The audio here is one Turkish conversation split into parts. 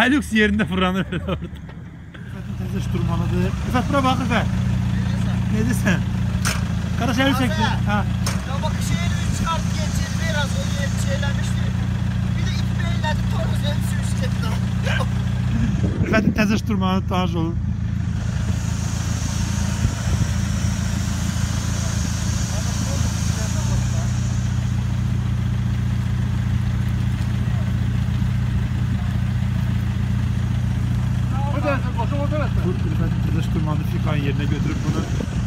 Hilux yerinde fırlanır orada. Teyze şu durmanıdır. Rıfat bura bak Rıfat. Ne desen? Kardeş el çekti. Ha. Ya bak şeyleri çıkarttı geçirdi biraz o yeri şeylemişti. Bir de ip beyledi toros hepsi üst etti. Rıfat'ın teyze şu durmanı tanış olun. Bu Rıfat'ın teyze şu durmanı Fikan yerine götürüp bunu.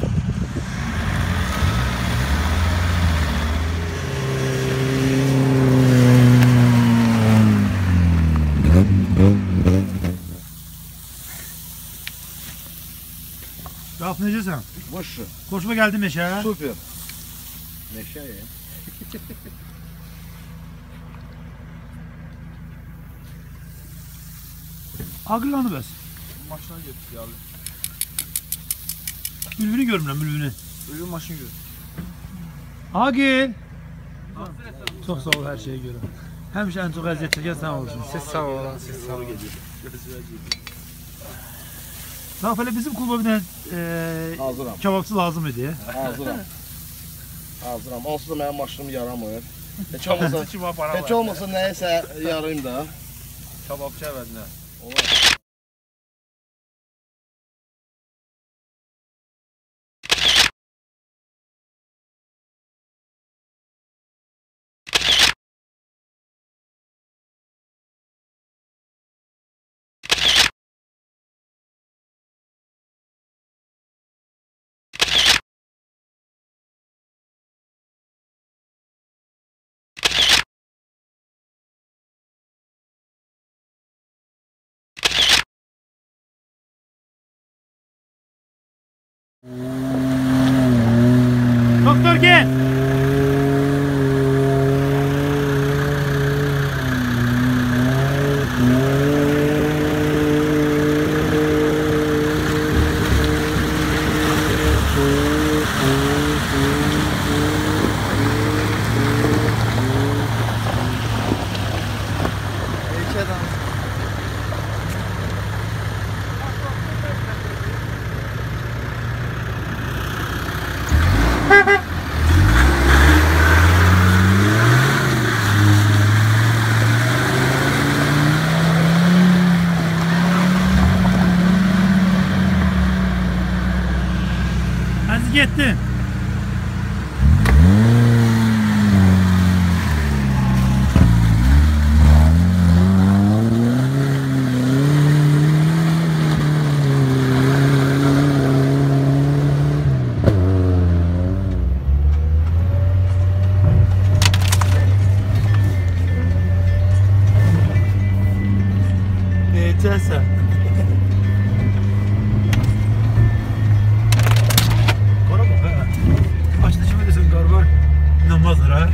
Raf necəsən? Boşu. Hoşuma geldi meşə. Süper. Meşe ya. Ağırlanı bəs. Maşına getdik ya. Bülbülü görmürəm, bülbülü. Ölü maşın gör. Agil. Çox sağ ol hər şeyə görə. Həmişə ən çox əziyyət çəkən sən olsun. Siz sağ olun, siz sağ olun. Raf elə bizim kluba bir dənə Hazıram. kebabçı lazım idi. Hazıram. Hazıram. Onsuz da mənim maşınım yaramır. Heç olmasa nəyəsə yarayım da. Kebapçı əvəzinə. Olar. Doktor gel. Aziz gitti. Necəsə. Qara bax ha. Açdı kimi desən qar var. İnanmazlar ha.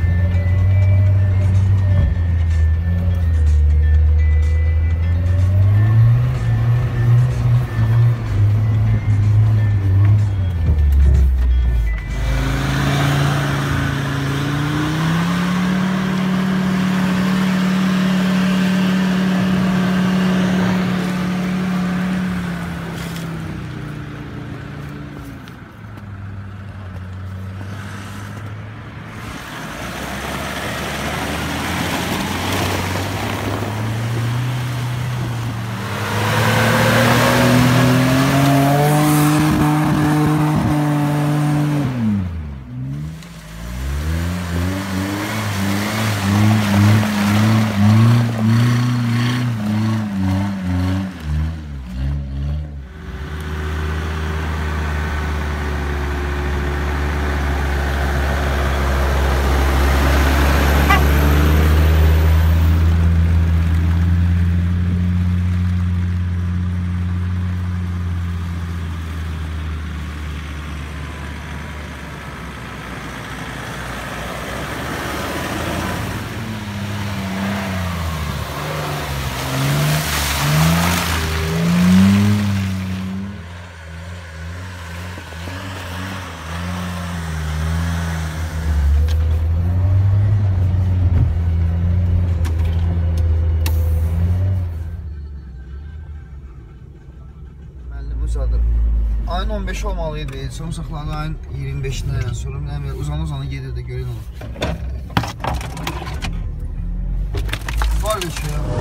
15 olmalıydı. Son saxlandı ayın 25-dən sonra. Uzana gedirdi, görün olur. Var bir şey ya.